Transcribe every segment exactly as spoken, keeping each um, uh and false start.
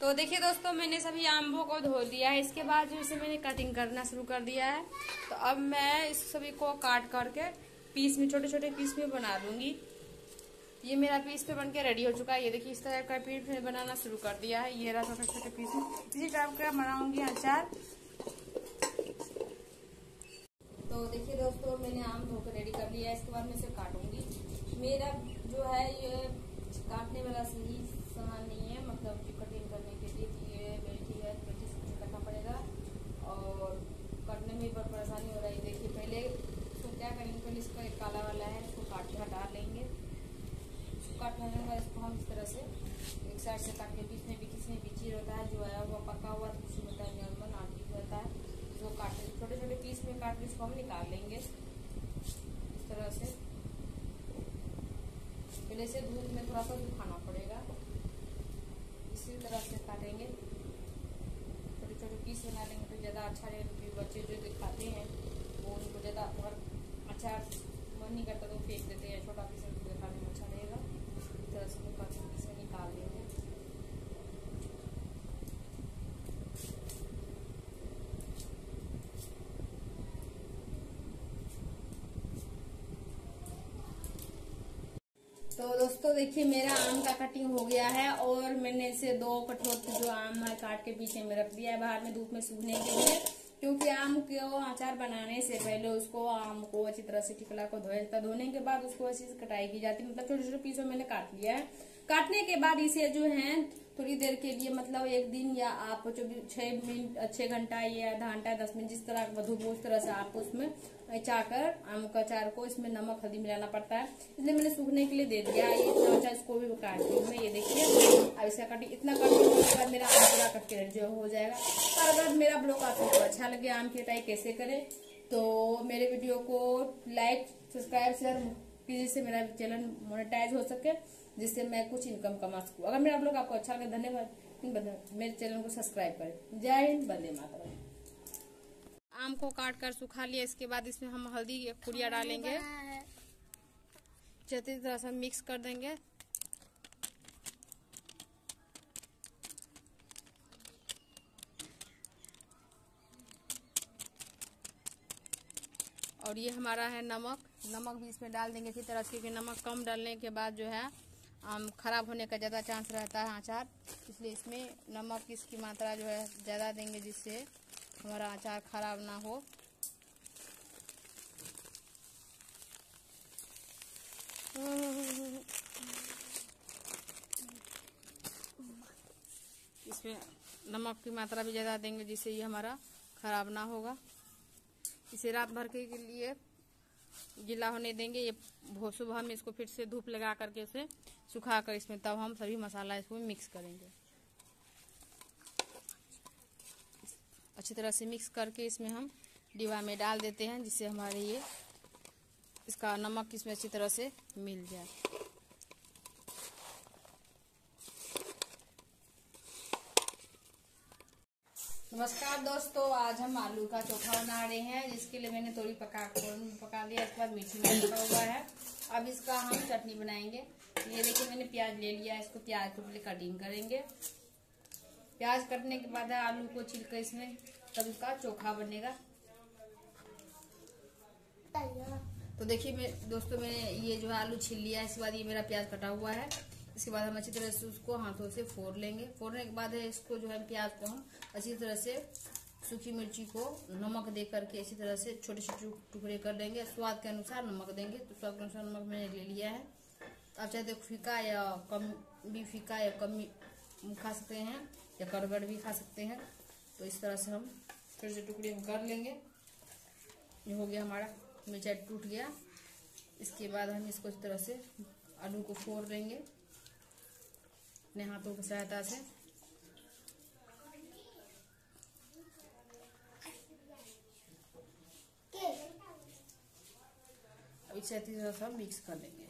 तो देखिए दोस्तों, मैंने सभी आमों को धो लिया है। इसके बाद जो इसे मैंने कटिंग करना शुरू कर दिया है। तो अब मैं इस सभी को काट करके पीस में, छोटे छोटे पीस में बना लूंगी। ये मेरा पीस पे बन के रेडी हो चुका है। ये देखिए, इस तरह का पीस में बनाना शुरू कर दिया है। ये रहा छोटे छोटे पीस में। इसी टाइप का बनाऊंगी अचार। तो देखिए दोस्तों, मैंने आम धो कर रेडी कर लिया है। इसके बाद मैं इसे काटूंगी। मेरा जो है ये काटने वाला सही सामान नहीं है, मतलब कटिंग करने के लिए ये बेल्टी है, बेल्टी से काटना पड़ेगा और काटने में बहुत परेशानी हो रही है। देखिए, पहले इसको क्या करेंगे, पहले इसका एक काला वाला है, इसको काट के हटा लेंगे। इसको काटने के बाद इसको हम इस तरह से एक साइड से काट के, बीच में भी किसी में बीची रहता है, जो आया हुआ पका हुआ तो कुछ होता है, नॉर्मल आंटी रहता है, जो काट छोटे छोटे पीस में काट के इसको हम निकाल लेंगे इस तरह से। पहले से धूप में थोड़ा सा सुखाना पड़ेगा। इसी तरह से काटेंगे, छोटे छोटे पीस बना लेंगे तो ज़्यादा अच्छा रहेगा। क्योंकि बच्चे जो दिखाते हैं वो उनको ज़्यादा अगर अच्छा मन नहीं करता तो फेंक देते हैं। छोटा पीस दिखाने में अच्छा रहेगा। इस तरह से हम पीस में निकाल देंगे। तो दोस्तों देखिए, मेरा आम का कटिंग हो गया है और मैंने इसे दो कठोर जो आम है काट के पीछे में रख दिया है बाहर में धूप में सूखने के लिए। क्योंकि आम को अचार बनाने से पहले उसको आम को अच्छी तरह से टिकला को धोया जाता है। धोने के बाद उसको अच्छी से कटाई की जाती है। मतलब छोटे छोटे पीसों मैंने काट लिया है। काटने के बाद इसे जो है थोड़ी देर के लिए, मतलब एक दिन या आप जो छह मिनट छह घंटा या आधा घंटा दस मिनट जिस तरह का धूप उस तरह से आपको उसमें चाकर आम का अचार को इसमें नमक हल्दी मिलाना पड़ता है। इसलिए मैंने सूखने के लिए दे दिया। ये इतना अचार इसको भी काट दी मैं। ये देखिए, अब इसका कटिंग इतना कटिंग होने के बाद मेरा आम पूरा कट के जो हो जाएगा। और अगर मेरा ब्लॉग आपको अच्छा लगे आम की कटाई कैसे करें, तो मेरे वीडियो को लाइक सब्सक्राइब शेयर कीजिए, जिससे मेरा चैनल मोनेटाइज हो सके, जिससे मैं कुछ इनकम कमा सकूं। अगर मेरा ब्लॉग आपको अच्छा लगे, धन्यवाद, मेरे चैनल को सब्सक्राइब करें। जय हिंद, वंदे मातरम। आम को काट कर सुखा लिया। इसके बाद इसमें हम हल्दी की पुड़िया डालेंगे, अच्छी तरह से मिक्स कर देंगे। और ये हमारा है नमक। नमक भी इसमें डाल देंगे इसी तरह से, क्योंकि नमक कम डालने के बाद जो है आम खराब होने का ज़्यादा चांस रहता है अचार। इसलिए इसमें नमक की इसकी मात्रा जो है ज़्यादा देंगे, जिससे हमारा अचार खराब ना हो। इसमें नमक की मात्रा भी ज़्यादा देंगे, जिससे ये हमारा खराब ना होगा। इसे रात भर के लिए गीला होने देंगे। ये सुबह हम इसको फिर से धूप लगा करके इसे सुखा कर इसमें तब हम सभी मसाला इसमें मिक्स करेंगे। अच्छी तरह से मिक्स करके इसमें हम डिब्बा में डाल देते हैं, जिससे हमारे ये इसका नमक इसमें अच्छी तरह से मिल जाए। नमस्कार दोस्तों, आज हम आलू का चोखा बना रहे हैं, जिसके लिए मैंने थोड़ी पका पका लिया। इसके बाद मीठी मिर्च पका हुआ है। अब इसका हम चटनी बनाएंगे। ये देखिए, मैंने प्याज ले लिया है। इसको प्याज को पहले कटिंग करेंगे। प्याज कटने के बाद आलू को छिलकर इसमें, तब इसका चोखा बनेगा। तो देखिए मैं दोस्तों, मैंने ये जो है आलू छील लिया है। इसके बाद ये मेरा प्याज कटा हुआ है। इसके बाद हम अच्छी तरह से उसको हाथों से फोड़ लेंगे। फोड़ने के बाद है इसको जो है प्याज को हम अच्छी तरह से सूखी मिर्ची को नमक दे करके इसी तरह से छोटे छोटे टुकड़े कर देंगे। स्वाद के अनुसार नमक देंगे। तो स्वाद के अनुसार नमक मैंने ले लिया है। आप चाहे तो फीका या कम भी फीका या कम खा सकते हैं, या कड़गड़ भी खा सकते हैं। तो इस तरह से हम छोटे छोटे टुकड़े कर लेंगे। ये हो गया हमारा मिर्चा टूट गया। इसके बाद हम इसको इस तरह से आलू को फोड़ देंगे अपने हाथों की सहायता से। अब इसे अच्छी तरह से मिक्स कर लेंगे।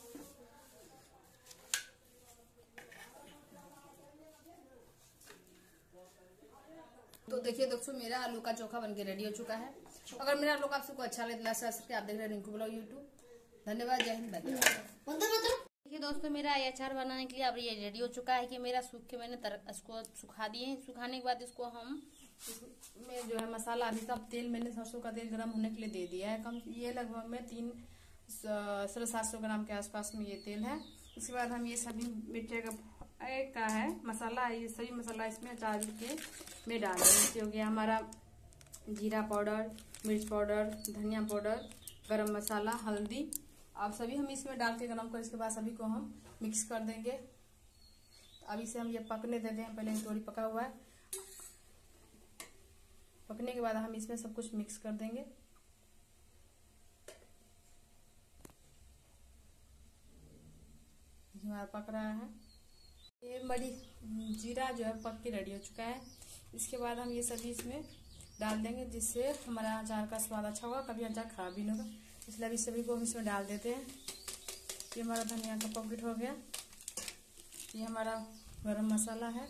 तो देखिए दोस्तों, मेरा आलू का चोखा बनके रेडी हो चुका है। अगर मेरा लोग आपको अच्छा लगे तो आप देख रहे हैं रिंकू ब्लॉग यूट्यूब। धन्यवाद, जय हिंद, धन्यवाद। देखिए दोस्तों, मेरा ये अचार बनाने के लिए अब ये रेडी हो चुका है कि मेरा सूख के मैंने तर, इसको सुखा दिए हैं। सुखाने के बाद इसको हम इसमें जो है मसाला, अभी तक तेल मैंने सरसों का तेल गर्म होने के लिए दे दिया है। कम ये लगभग में तीन साढ़े सात सौ ग्राम के आसपास में ये तेल है। उसके बाद हम ये सभी मिर्ची का का है मसाला, ये सभी मसाला इसमें अचार के में डाल देंगे। हो गया हमारा जीरा पाउडर, मिर्च पाउडर, धनिया पाउडर, गरम मसाला, हल्दी, अब सभी हम इसमें डाल के गरम कर इसके बाद सभी को हम मिक्स कर देंगे। अब इसे हम ये पकने देते हैं। पहले थोड़ी पका हुआ है, पकने के बाद हम इसमें सब कुछ मिक्स कर देंगे। हमारा पक रहा है, ये बड़ी जीरा जो है पक के रेडी हो चुका है। इसके बाद हम ये सभी इसमें डाल देंगे, जिससे हमारा अचार का स्वाद अच्छा होगा, कभी अचार खराब भी नहीं होगा। इसलिए अभी सभी को हम इसमें डाल देते हैं। ये हमारा धनिया का पॉकेट हो गया, ये हमारा गरम मसाला है,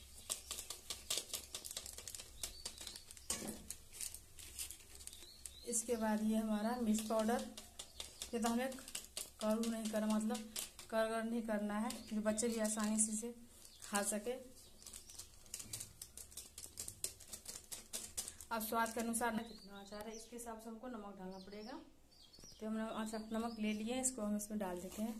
इसके बाद ये हमारा मिर्च पाउडर। ये तो हमें करू नहीं करना, मतलब करगर नहीं करना है, जो बच्चे भी आसानी से इसे खा सके। अब स्वाद के अनुसार कितना अचार है इसके हिसाब से हमको नमक डालना पड़ेगा। तो हमने अच्छा नमक ले लिए, इसको हम इसमें डाल देते हैं।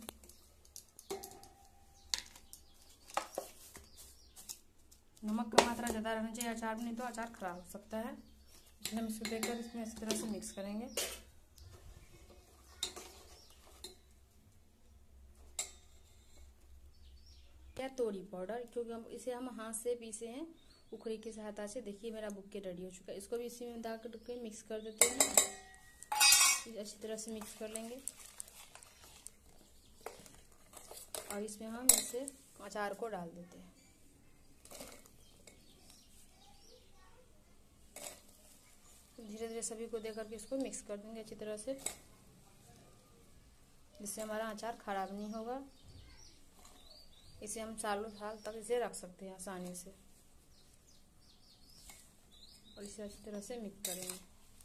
नमक का मात्रा ज़्यादा रहना चाहिए अचार में, नहीं तो अचार खराब हो सकता है। इसलिए हम इसको देकर इसमें इस तरह से मिक्स करेंगे। या तोरी पाउडर, क्योंकि हम इसे हम हाथ से पीसे हैं उखड़ी की सहायता से। देखिए मेरा बुक्के रेडी हो चुका है, इसको भी इसी में डाल के मिक्स कर देते हैं। अच्छी तरह से मिक्स कर लेंगे और इसमें हम इसे अचार को डाल देते हैं। धीरे धीरे सभी को देकर के इसको मिक्स कर देंगे अच्छी तरह से, जिससे हमारा अचार खराब नहीं होगा। इसे हम सालों साल तक इसे रख सकते हैं आसानी से। और इसे अच्छी तरह से मिक्स करेंगे।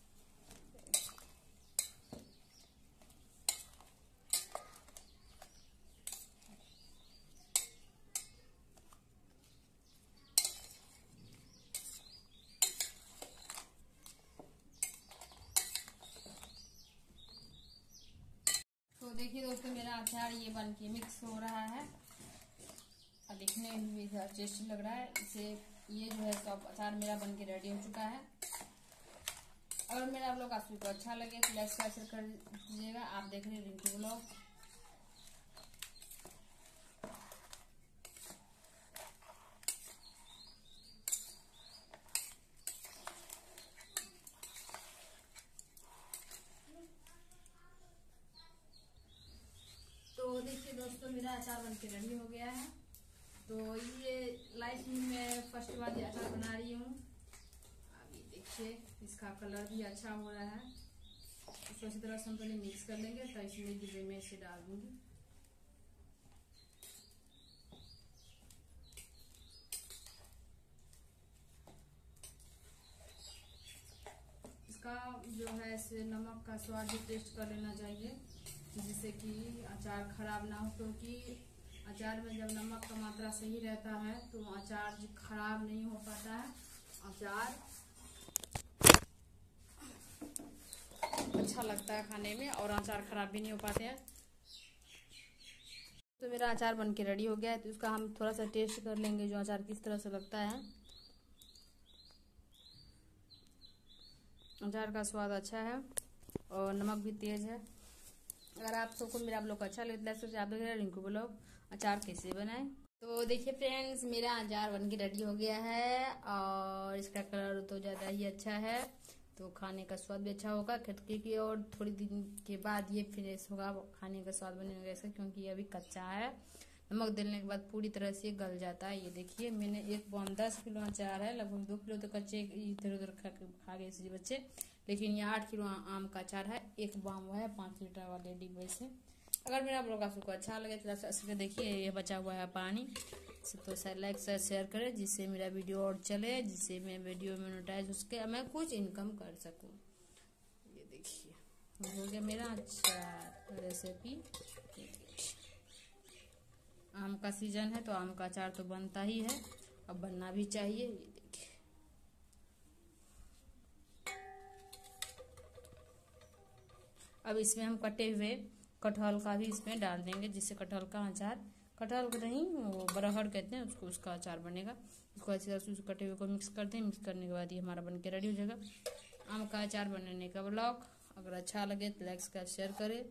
तो देखिए दोस्तों, मेरा अचार ये बन के मिक्स हो रहा है और दिखने में भी टेस्टी लग रहा है। इसे ये जो है सब अचार मेरा बन के रेडी हो चुका है। अगर मेरा आप लोग आपको अच्छा लगे तो लाइक शेयर कर दीजिएगा। आप देख रहे हैं रिंकू ब्लॉग। तो देखिए दोस्तों, मेरा अचार बन के रेडी हो गया है। तो ये लाइफ में मैं फर्स्ट बार ये अचार बना रही हूँ। अभी देखिए इसका कलर भी अच्छा हो रहा है। इसको अच्छी तरह से हम पहले मिक्स कर लेंगे, तो इसमें डिब्बे में से डाल दूंगी। इसका जो है इसे नमक का स्वाद भी टेस्ट कर लेना चाहिए, जिससे कि अचार खराब ना हो। क्योंकि अचार में जब नमक का मात्रा सही रहता है तो अचार खराब नहीं हो पाता है। अचार अच्छा लगता है खाने में और अचार खराब भी नहीं हो पाते हैं। तो मेरा अचार बन के रेडी हो गया है, तो इसका हम थोड़ा सा टेस्ट कर लेंगे जो अचार किस तरह से लगता है। अचार का स्वाद अच्छा है और नमक भी तेज है। अगर आप सबको मेरा ब्लॉग अच्छा लगे तो आप देख रहे हैं रिंकू ब्लॉग अचार कैसे बनाए। तो देखिए फ्रेंड्स, मेरा अचार बन के रेडी हो गया है और इसका कलर तो ज़्यादा ही अच्छा है, तो खाने का स्वाद भी अच्छा होगा। खटके की और थोड़ी दिन के बाद ये फ्रेश होगा, खाने का स्वाद बनेगा इसका, क्योंकि ये अभी कच्चा है। नमक डालने के बाद पूरी तरह से गल जाता है। ये देखिए मैंने एक बॉम दस किलो अचार है, लगभग दो किलो तो कच्चे इधर उधर खा खा गए इसी बच्चे, लेकिन ये आठ किलो आम का अचार है। एक बॉम है पाँच लीटर वाले डिब्बे से। अगर मेरा ब्लॉग आपको अच्छा लगे तो देखिए ये बचा हुआ है पानी, तो लाइक शेयर करें, जिससे मेरा वीडियो और चले, जिससे मैं वीडियो मोनेटाइज उसके मैं कुछ इनकम कर सकूं। ये देखिए हो गया मेरा अचार रेसिपी। आम का सीजन है तो आम का अचार तो बनता ही है, अब बनना भी चाहिए। ये देखिए, अब इसमें हम कटे हुए कटहल का भी इसमें डाल देंगे, जिससे कटहल का अचार, कटहल का नहीं वो बरहर कहते हैं उसको, उसका अचार बनेगा। इसको अच्छी तरह से कटे हुए को मिक्स करते हैं। मिक्स करने के बाद ये हमारा बन के रेडी हो जाएगा। आम का अचार बनाने का ब्लॉग अगर अच्छा लगे तो लाइक का शेयर करें।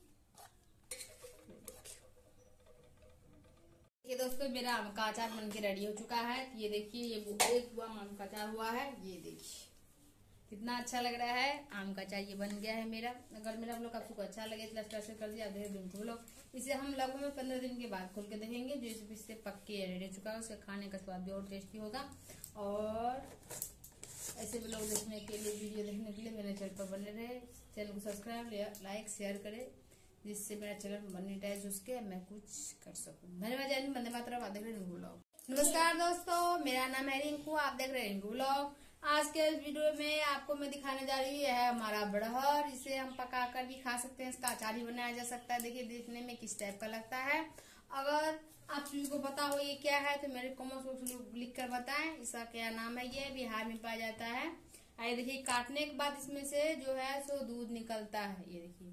ये दोस्तों मेरा आम का अचार बन के रेडी हो चुका है। ये देखिए, ये एक हुआ आम का अचार हुआ है। ये देखिए कितना अच्छा लग रहा है। आम का अचार ये बन गया है मेरा। अगर मेरा ब्लॉग आपको अच्छा लगे तो लाइक शेयर कर दिया। देख बिल्कुल ब्लॉग इसे हम लगभग में पंद्रह दिन के बाद खोल के देखेंगे, जो इस इससे पक्के रेडी हो चुका है। उसका खाने का स्वाद भी और टेस्टी होगा। और ऐसे ब्लॉग देखने के लिए, वीडियो देखने के लिए मेरे चैनल पर बने रहे। चैनल को सब्सक्राइब लाइक शेयर करें, जिससे मेरा चैनल मोनेटाइज हो सके, मैं कुछ कर सकूं। धन्यवाद। जय हिंद, वंदे मातरम। आप देख रहे हैं रिंकू ब्लॉग। नमस्कार दोस्तों, मेरा नाम है रिंकू, आप देख रहे हैं रिंकू ब्लॉग। आज के इस वीडियो में आपको मैं दिखाने जा रही हूँ, यह है हमारा बड़हर। इसे हम पका कर भी खा सकते हैं, इसका अचार भी बनाया जा सकता है। देखिए देखने में किस टाइप का लगता है। अगर आप सभी को पता हो ये क्या है तो मेरे कमेंट बॉक्स में लिख कर बताएं इसका क्या नाम है। ये बिहार में पाया जाता है। आइए देखिए, काटने के बाद इसमें से जो है सो दूध निकलता है। ये देखिए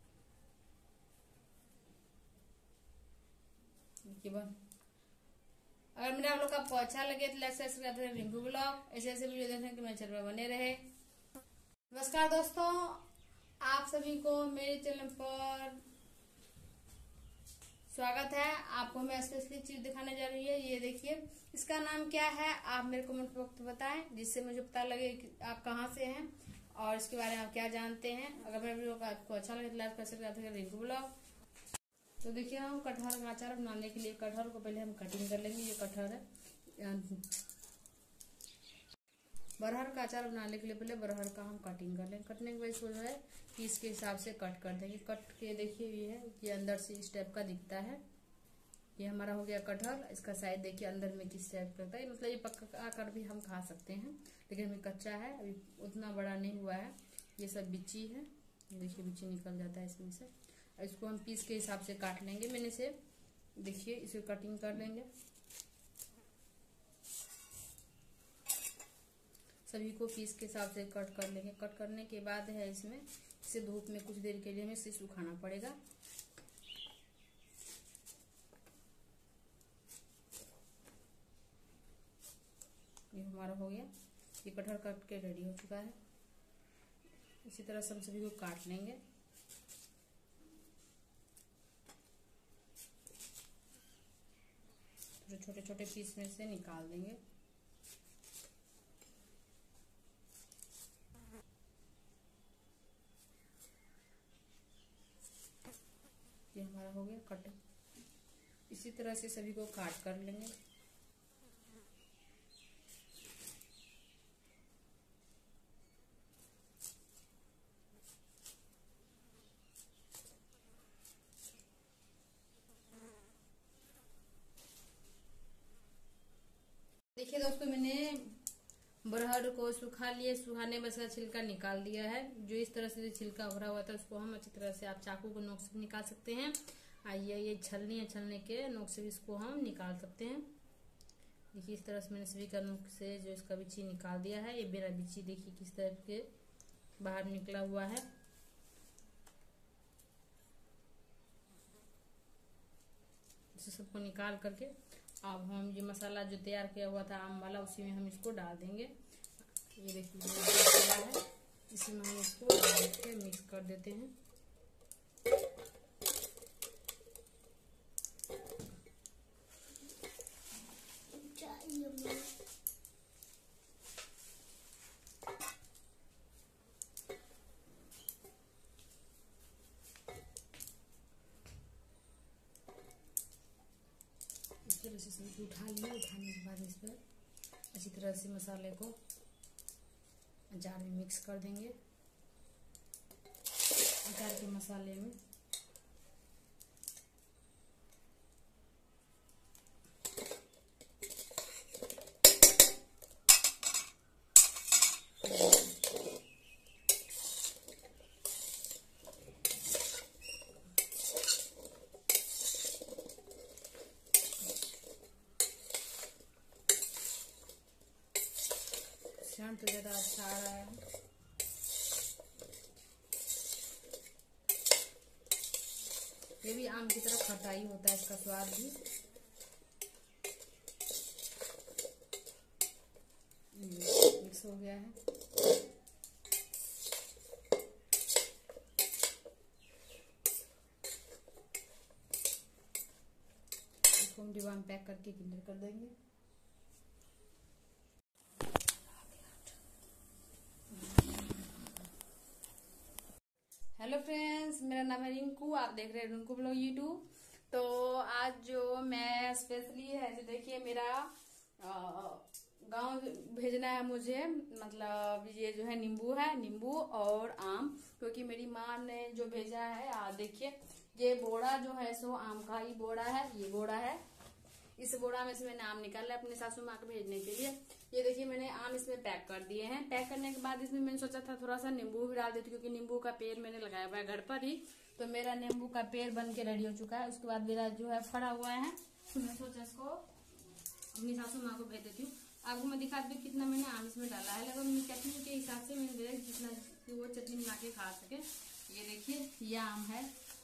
देखिए बन। अगर मेरा आप लोग आपको अच्छा लगे तो लाइक सब्सक्राइब करें रिंकू ब्लॉग। ऐसे ऐसे वीडियो देखने के मेरे चैनल पर बने रहे। नमस्कार दोस्तों, आप सभी को मेरे चैनल पर स्वागत है। आपको मैं स्पेशली चीज दिखाने जा रही है। ये देखिए, इसका नाम क्या है आप मेरे कमेंट बॉक्स में बताएं, जिससे मुझे पता लगे कि आप कहाँ से हैं और इसके बारे में आप क्या जानते हैं। अगर मेरा वीडियो आपको अच्छा लगे तो लाइक सब्सक्राइब करें रिंकू ब्लॉग। तो देखिए, हम कटहल का अचार बनाने के लिए कटहल को पहले हम कटिंग कर लेंगे। ये कटहल है। बरहर का अचार बनाने के लिए पहले बरहर का हम कटिंग कर लेंगे। कटने के बाद इसको जो है कि इसके हिसाब से कट कर देंगे। कट के देखिए, ये है ये अंदर से इस टाइप का दिखता है। ये हमारा हो गया कटहल। इसका साइज देखिए अंदर में किस टाइप का लगता है। मतलब ये पका कर भी हम खा सकते हैं, लेकिन अभी कच्चा है, अभी उतना बड़ा नहीं हुआ है। ये सब बिच्ची है। देखिए बिच्ची निकल जाता है इसमें से। इसको हम पीस के हिसाब से काट लेंगे। मैंने से देखिए इसे कटिंग कर लेंगे। सभी को पीस के हिसाब से कट कर लेंगे। कट करने के बाद है इसमें इसे धूप में कुछ देर के लिए हमें इसे सुखाना पड़ेगा। ये हमारा हो गया। ये कटहल कट के रेडी हो चुका है। इसी तरह से हम सभी को काट लेंगे। तो छोटे छोटे पीस में से निकाल देंगे। ये हमारा हो गया कट। इसी तरह से सभी को काट कर लेंगे। देखिए दोस्तों, मैंने बरहर को सुखा लिए। सुखाने में इसका छिलका निकाल दिया है। जो इस तरह से छिलका भरा हुआ था उसको हम अच्छी तरह से, आप चाकू को नोक से निकाल सकते हैं। आइए, ये छलनी है, छलने के नोक से भी इसको हम निकाल सकते हैं। देखिए इस तरह से मैंने सभी का नोक से जो इसका बिच्ची निकाल दिया है। ये मेरा बिच्ची देखिए किस तरह के बाहर निकला हुआ है। इसे सबको निकाल करके अब हम ये मसाला जो तैयार किया हुआ था आम वाला, उसी में हम इसको डाल देंगे। ये देखिए मसाला है, इसमें हम इसको डाल के मिक्स कर देते हैं। इसे सब्जी उठा लिए। उठाने के बाद इस पर अच्छी तरह से मसाले को अचार में मिक्स कर देंगे। अचार के मसाले में सेंट तो ज़्यादा अच्छा आ रहा है। ये भी आम की तरह खटाई होता है, इसका स्वाद भी। मिक्स हो गया है। इसको हम डिब्बा में पैक करके किंडर कर देंगे। हेलो फ्रेंड्स, मेरा नाम है रिंकू, आप देख रहे हैं रिंकू ब्लॉग यूट्यूब। तो आज जो मैं स्पेशली है, जो देखिए मेरा गांव भेजना है मुझे, मतलब ये जो है नींबू है, नींबू और आम, क्योंकि मेरी माँ ने जो भेजा है। आप देखिए ये बोरा जो है सो आम का ही बोरा है, ये बोरा है। इस बोरा में से मैंने आम निकाला है अपने सासू माँ को भेजने के लिए। ये देखिए मैंने आम इसमें पैक कर दिए हैं। पैक करने के बाद इसमें मैंने सोचा था थोड़ा सा नींबू भी डाल देती, क्योंकि नींबू का पेड़ मैंने लगाया हुआ है घर पर ही। तो मेरा नींबू का पेड़ बन के रेडी हो चुका है। उसके बाद मेरा जो है फड़ा हुआ है, तो मैं सोचा इसको अपनी सासू माँ को भेज देती हूँ। आपको मैं दिखा दी कितना मैंने आम इसमें डाला है। लगभग चटनी के हिसाब से मैंने दिया, जितना कि वो चटनी बना के खा सके। ये देखिए ये आम है,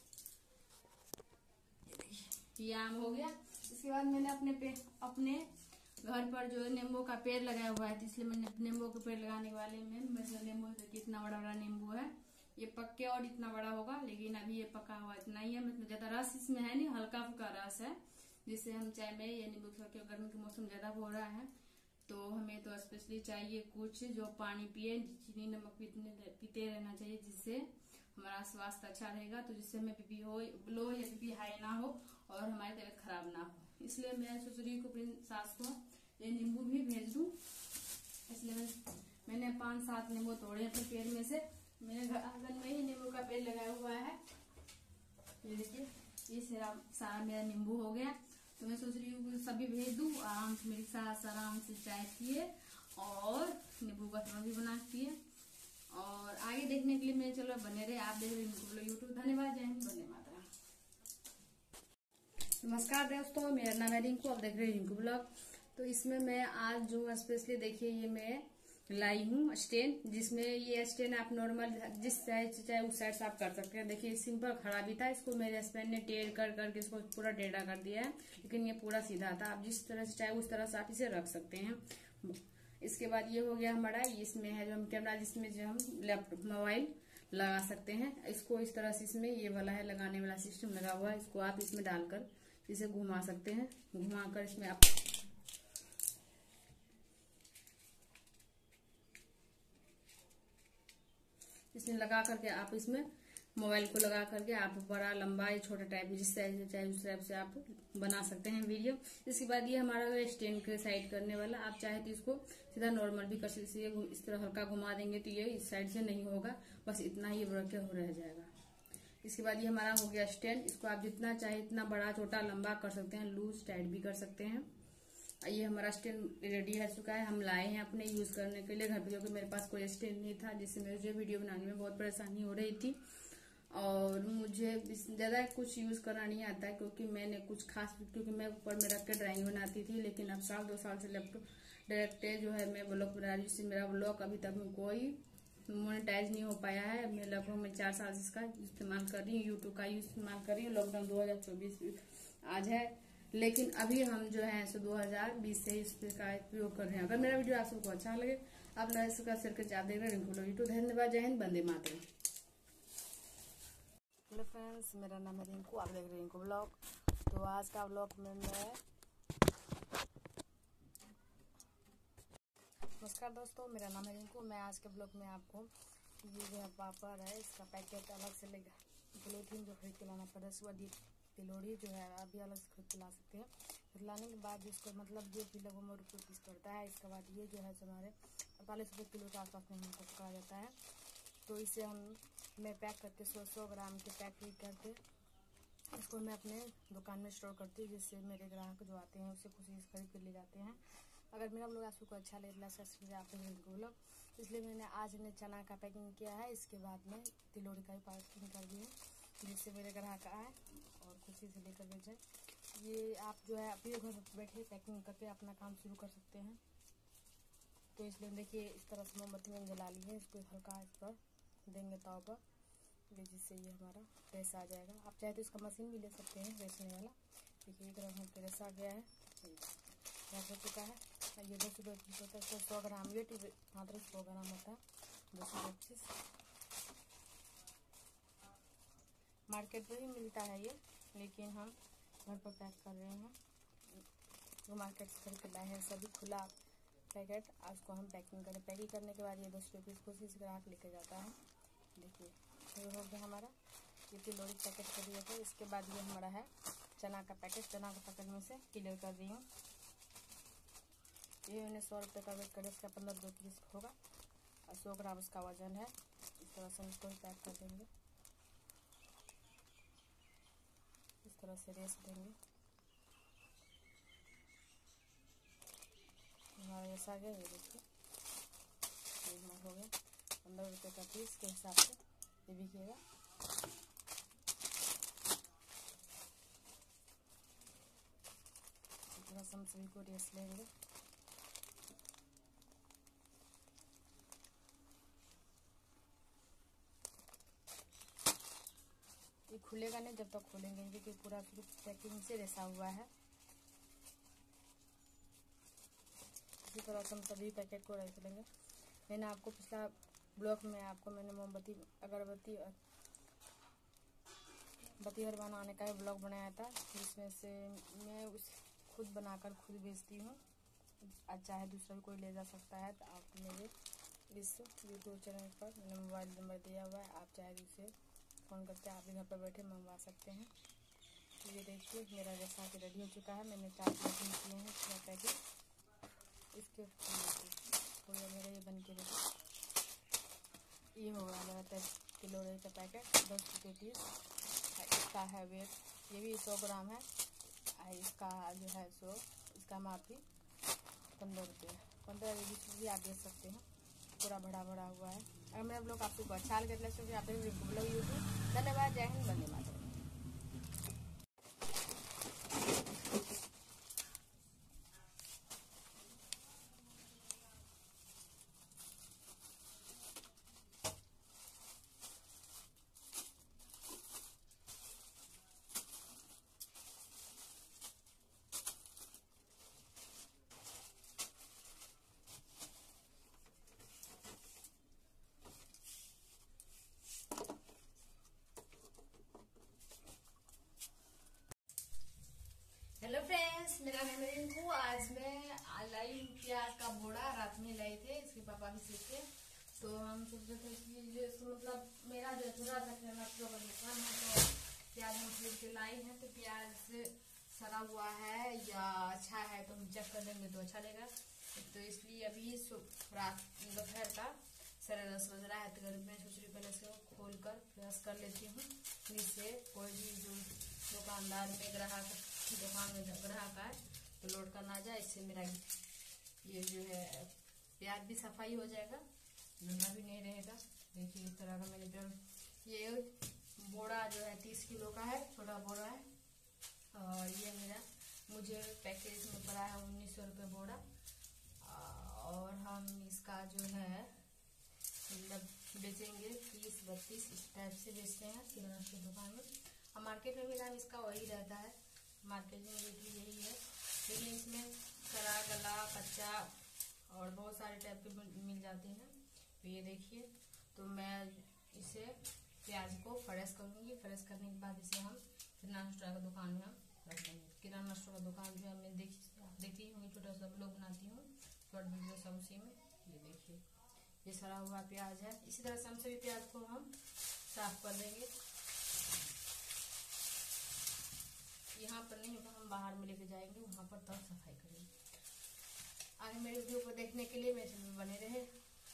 ये आम हो गया। इसके बाद मैंने अपने पे अपने घर पर जो नींबू का पेड़ लगाया हुआ है, तो इसलिए मैंने नींबू के पेड़ लगाने वाले में मतलब नींबू देखिए इतना बड़ा बड़ा नींबू है। ये पक्के और इतना बड़ा होगा, लेकिन अभी ये पका हुआ इतना ही है। मतलब ज्यादा रस इसमें है नहीं, हल्का फुल्का रस है, जिससे हम चाय में ये नींबू खा, गर्मी के मौसम ज्यादा हो रहा है तो हमें तो स्पेशली चाहिए कुछ जो पानी पिए, चीनी नमक पीते पीते रहना चाहिए, जिससे हमारा स्वास्थ्य अच्छा रहेगा। तो जिससे हमें बीपी हो लो या बीपी हाई ना हो और हमारी तबीयत खराब ना हो। इसलिए मैं सोच रही हूँ अपनी सास को ये नींबू भी भेज दूँ। इसलिए मैं, मैंने पांच सात नींबू तोड़े अपने पेड़ में से। मेरे आंगन में ही नींबू का पेड़ लगाया हुआ है। ये देखिए ये सारा सारा मेरा नींबू हो गया। तो मैं सोच रही हूँ सभी भेज दूँ, आराम से मेरी सास आराम से चाय पिए और नींबू का शरबत भी बना पिए। और आगे देखने के लिए मेरे चलो बने रहे, आप देख रहे हैं यूट्यूब। धन्यवाद, जय हिंद, वंदे मातरम। नमस्कार दोस्तों, मेरा नाम है रिंकू, आप देख रहे हैं रिंकू ब्लॉग। तो इसमें मैं आज जो स्पेशली देखिए ये मैं लाई हूँ स्टैंड, जिसमें ये स्टैंड आप नॉर्मल जिस साइड से चाहे उस साइड से आप कर सकते हैं। देखिए सिंपल खड़ा भी था, इसको मेरे हस्बैंड ने टेढ़ कर करके इसको पूरा टेढ़ा कर दिया है, लेकिन ये पूरा सीधा था। आप जिस तरह से चाहे उस तरह से आप इसे रख सकते हैं। इसके बाद ये हो गया हमारा, इसमें है जो हम कैमरा, जिसमें जो हम लैपटॉप मोबाइल लगा सकते हैं। इसको इस तरह से इसमें ये वाला है लगाने वाला सिस्टम लगा हुआ है, इसको आप इसमें डालकर इसे घुमा सकते हैं। घुमाकर इसमें आप इसमें लगा करके आप इसमें मोबाइल को लगा करके आप बड़ा लंबा या छोटा टाइप जिस साइज से चाहे उस टाइप से आप बना सकते हैं वीडियो। इसके बाद ये हमारा स्टैंड के साइड करने वाला, आप चाहे तो इसको सीधा नॉर्मल भी कर सकते हैं। इस तरह हल्का घुमा देंगे तो ये इस साइड से नहीं होगा, बस इतना ही रखे हो रह जाएगा। इसके बाद ये हमारा हो गया स्टैंड। इसको आप जितना चाहे इतना बड़ा छोटा लंबा कर सकते हैं, लूज टाइट भी कर सकते हैं। ये हमारा स्टैंड रेडी है चुका है, हम लाए हैं अपने यूज करने के लिए घर पे, क्योंकि मेरे पास कोई स्टैंड नहीं था, जिससे मुझे वीडियो बनाने में बहुत परेशानी हो रही थी। और मुझे ज्यादा कुछ यूज करना नहीं आता है, क्योंकि मैंने कुछ खास, क्योंकि मैं ऊपर में रख के ड्राइंग बनाती थी। लेकिन अब साल दो साल से लैपटॉप डायरेक्ट जो है मैं ब्लॉग बना रही हूँ, जिससे मेरा ब्लॉग अभी तक में कोई मोनेटाइज नहीं हो पाया है। मैं लगभग मैं चार साल से इसका इस्तेमाल कर रही हूँ, यूट्यूब का इस्तेमाल कर रही हूँ। लॉकडाउन दो हजार चौबीस आज है, लेकिन अभी हम जो है सो दो हजार बीस से इसका उपयोग कर रहे हैं। अगर मेरा वीडियो आप सबको अच्छा लगे, आप लाइक शेयर करके आप देख रहे हैं यूट्यूब। धन्यवाद, जय हिंद, वंदे मातरम। हेलो फ्रेंड्स, मेरा नाम है रिंकू, आप देख रहे हैं रिंकू ब्लॉग। तो आज का ब्लॉग में मैं नमस्कार दोस्तों, मेरा नाम है रिंकू। मैं आज के ब्लॉग में आपको ये जो है पापड़ है, इसका पैकेट अलग से लेगा, पॉलीथीन जो खरीद के लाना पड़ा है, सुबह तिलोड़ी जो है अभी अलग से खरीद के ला सकते हैं। फिर लाने के बाद इसको मतलब जो किलो वो रुपये पीस पड़ता है। इसके बाद ये जो है हमारे अड़तालीस रुपये किलो के आसपास में हमको पकाया जाता है। तो इसे हम मैं पैक करके सौ सौ ग्राम के पैक करके इसको मैं अपने दुकान में स्टोर करती हूँ, जिससे मेरे ग्राहक जो आते हैं उससे खुशी से खरीद कर ले जाते हैं। अगर मेरा लोग आपको अच्छा लगे सब्सक्राइब आप लोग, इसलिए मैंने आज ने चना का पैकिंग किया है। इसके बाद में तिलोड़ी का भी पैकिंग कर दी है, जिससे मेरे ग्राहक आए और खुशी से लेकर ले जाए। ये आप जो है अपने घर बैठे पैकिंग करके अपना काम शुरू कर सकते हैं। तो इसलिए देखिए इस तरह से मोमबत्ती में जला ली है। इसको हल्का इस पर देंगे ताव पर, जिससे ये हमारा रेस आ जाएगा। आप चाहे तो इसका मशीन भी ले सकते हैं रेसने वाला। देखिए एक तरह से रेस आ गया है, रेस हो चुका है। ये दो सौ पच्चीस होता है, सौ ग्राम वेट मात्र सौ ग्राम होता है, दो सौ पच्चीस। मार्केट में भी मिलता है ये, लेकिन हम घर पर पैक कर रहे हैं। जो मार्केट से खरीद के लाए हैं सभी खुला पैकेट, आज को हम पैकिंग करें। पैकिंग करने के बाद ये दस रुपये खुशी से ग्राहक लेके जाता है। देखिए ये हो गया हमारा, ये तिलोरी पैकेट कर दिया था। इसके बाद ये हमारा है चना का पैकेट। चना का पैकेट में से क्लियर कर दी हूँ। ये मैंने सौ रुपये का वेट कर, इसका पंद्रह रुपये पीस होगा और सौ ग्राम इसका वजन है। इस तरह से इसको पैक कर देंगे, इस तरह से रेस देंगे। हमारा ऐसा गया, ये देखिए ये हमारा हो गया पंद्रह रुपये का पीस के हिसाब से ये बिकेगा। इतना हम सभी को रेस लेंगे। ये खुलेगा नहीं जब तक खोलेंगे, क्योंकि पूरा पूरी पैकिंग से रेसा हुआ है। इसी तरह से हम सभी पैकेट को रख लेंगे। मैंने आपको पिछला ब्लॉग में आपको मैंने मोमबत्ती अगरबत्ती बत्तीहर बनाने का ब्लॉग बनाया था, जिसमें से मैं उस खुद बनाकर खुद बेचती हूँ। चाहे दूसरा भी कोई ले जा सकता है। तो आप मेरे इस यूट्यूब चैनल पर मैंने मोबाइल नंबर दिया हुआ है, आप चाहे इसे फ़ोन करके आप भी घर पर बैठे मंगवा सकते हैं। तो ये देखिए मेरा रेसा के रेडी हो चुका है। मैंने चार पैकिंग किए हैं पूरा पैकेट। इसके हो गया मेरा ये बन के रेडी। ये हो गया मेरा तिलोरी का पैकेट, दस रुपये पीस। इसका है वेट, ये भी सौ ग्राम है। इसका जो है सो इसका माफी पंद्रह रुपये पंद्रह बीस रुपये आप दे सकते हैं। पूरा भरा भरा हुआ है। अगर मेरा ब्लॉग आपको अच्छा लगे तो आप ब्लॉग यूट्यूब। धन्यवाद। जय हिंद, वंदे मातरम। हेलो फ्रेंड्स, मेरा नाम है रिंकू। आज मैं लाई प्याज का बोड़ा, रात में लाए थे, इसके पापा भी सीखे। तो हम सोचते थे कि जो मतलब मेरा जो थोड़ा सा नशों का दुकान है, तो प्याज हम खरीद के लाई हैं। तो प्याज सड़ा हुआ है या अच्छा है तो हम चेक कर लेंगे तो अच्छा रहेगा। तो इसलिए अभी रात दोपहर का साढ़े दस बज रहा है, तो घर में सोच रही पहले से खोल कर फ्रेश कर लेती हूँ, जिससे कोई भी जो दुकानदार में ग्राहक दुकान में ग्राहक आए तो लोड करना जाए। इससे मेरा ये जो है प्याज भी सफाई हो जाएगा, गंदा भी नहीं रहेगा। देखिए इस तरह का मैंने जो ये बोरा जो है तीस किलो का है, छोटा बोरा है। और ये मेरा मुझे पैकेज में पड़ा है उन्नीस सौ रुपये बोरा। और हम इसका जो है मतलब बेचेंगे तीस बत्तीस इस टाइप से बेचते हैं किराना की दुकान में। और मार्केट में भी दाम इसका वही रहता है, मार्केट में रेट भी यही है। लेकिन इसमें सड़ा गला कच्चा और बहुत सारे टाइप के मिल जाते हैं। तो ये देखिए, तो मैं इसे प्याज को फ्रेश करूँगी। फ्रेश करने के बाद इसे हम किराना स्टोर का दुकान में हम रख देंगे। किराना स्टोर का दुकान जो है मैं देख देखती हूँ, छोटा सा ब्लॉग बनाती हूँ, शॉर्ट वीडियो सब उसी में। ये देखिए ये सड़ा हुआ प्याज है। इसी तरह से हम सभी प्याज को हम साफ कर देंगे। यहाँ पर नहीं होगा, हम बाहर में लेके जाएंगे, वहाँ पर तब सफाई करेंगे। आगे मेरे वीडियो को देखने के लिए मेरे चैनल बने रहे।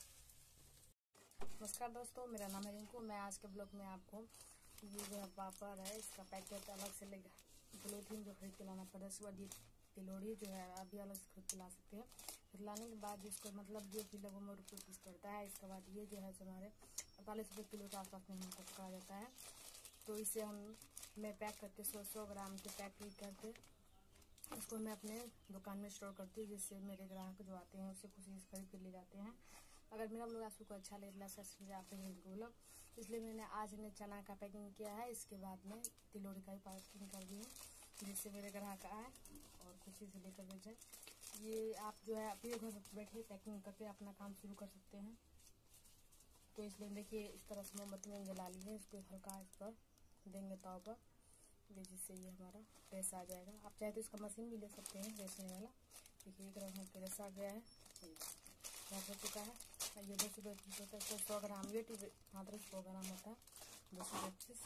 नमस्कार दोस्तों, मेरा नाम है रिंकू। मैं आज के ब्लॉग में आपको ये जो है पापड़ है, इसका पैकेट अलग से लेगा पॉलीथीन जो खरीद के लाना पड़ता है। उसके बाद ये तिलोरी जो है आप भी अलग से खरीद के ला सकते हैं। फिर लाने के बाद इसको मतलब जो किलो वो रुपये पीस पड़ता है। इसके बाद ये जो है हमारे अड़तालीस रुपये किलो के आसपास में हमको पकड़ा जाता है। तो इसे हम मैं पैक करके सौ सौ ग्राम के पैक करके इसको मैं अपने दुकान में स्टोर करती हूँ, जिससे मेरे ग्राहक जो आते हैं उससे खुशी से खरीद कर ले जाते हैं। अगर मेरा ब्लॉग आपको अच्छा लगे तो आप ब्लॉग, इसलिए मैंने आज ने चना का पैकिंग किया है। इसके बाद में तिलोरी का भी पैकिंग कर दी हूँ, जिससे मेरे ग्राहक आए और खुशी से लेकर भेजें। ये आप जो है अपने घर पर बैठे पैकिंग करके अपना काम शुरू कर सकते हैं। तो इसलिए देखिए इस तरह से मोमबत्ती में जला लिए, इसको हल्का इस पर देंगे ताव पर, जिससे ये हमारा रेस आ जाएगा। आप चाहे तो इसका मशीन भी ले सकते हैं रेसने वाला। देखिए एक रंग के रेस आ गया है, रेस हो चुका है। ये दो सौ पच्चीस होता है, सौ ग्राम वेट मात्र सौ ग्राम होता है, दो सौ पच्चीस।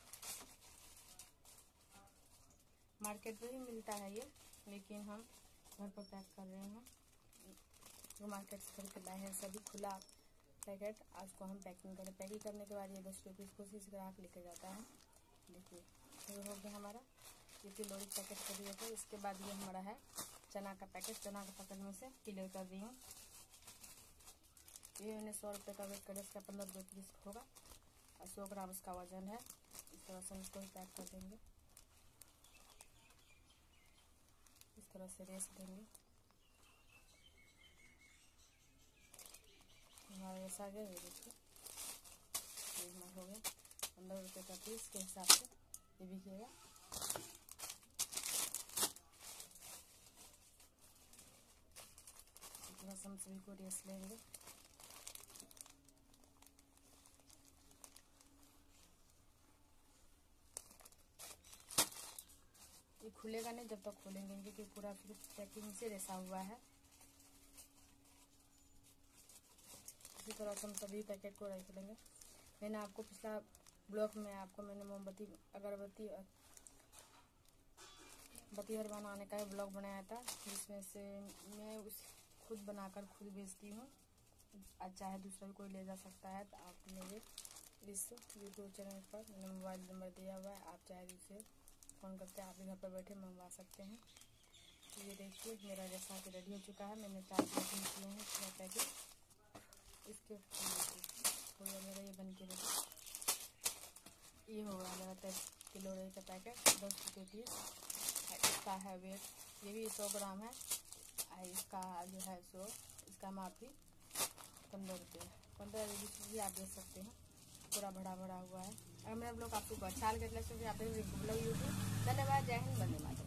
मार्केट में ही मिलता है ये, लेकिन हम घर पर पैक कर रहे हैं। जो मार्केट से खरीद के लाए हैं सभी खुला पैकेट, आज को हम पैकिंग करें। पैकिंग करने के बाद ये दस रुपये खुशी से ग्राहक लेके जाता है। देखिए ये हो गया हमारा, ये तिलोरी पैकेट कर दिया था। इसके बाद ये हमारा है चना का पैकेट, चना का पैकेट में से क्लियर कर दी हूँ। ये मैंने सौ रुपये का वेट कर, इसका पंद्रह रुपये पीस होगा और सौ ग्राम इसका वजन है। इस तरह से हम इसको पैक कर देंगे, इस तरह से रेस देंगे। हमारा रेस आ गया, ये देखिए ये हमारा हो गया पंद्रह रुपये का पीस के हिसाब से ये बिकेगा। इस तरह से हम सभी को रेस लेंगे। ये खुलेगा नहीं जब तक खोलेंगे, क्योंकि पूरा फिर पैकिंग से रेसा हुआ है। इसी तरह से हम सभी पैकेट को रख लेंगे। मैंने आपको पिछला ब्लॉग में आपको मैंने मोमबत्ती अगरबत्ती बत्ती बनाने का ब्लॉग बनाया था, जिसमें से मैं उस खुद बनाकर खुद बेचती हूँ। चाहे दूसरा भी कोई ले जा सकता है। तो आप मेरे इस यूट्यूब चैनल पर मैंने मोबाइल नंबर दिया हुआ है, आप चाहे जिससे फ़ोन करते हैं, आप भी घर पर बैठे मंगवा सकते हैं। तो ये देखिए मेरा जैसा कि रेडी हो चुका है। मैंने चार पैकिंग किए हैं पूरा पैकेट। इसके हो गया मेरा ये बन के रेडी। ये हो गया मेरा तिलोरी का पैकेट, दस रुपये पीस। इसका है वेट, ये भी सौ ग्राम है। इसका जो है सौ, इसका मापी पंद्रह रुपये पंद्रह रुपये भी आप दे सकते हैं। पूरा भरा भरा हुआ है। अगर मेरा ब्लॉग आपको अच्छा लगे तो आप ब्लॉग यूट्यूब। धन्यवाद। जय हिंद, वंदे मातरम।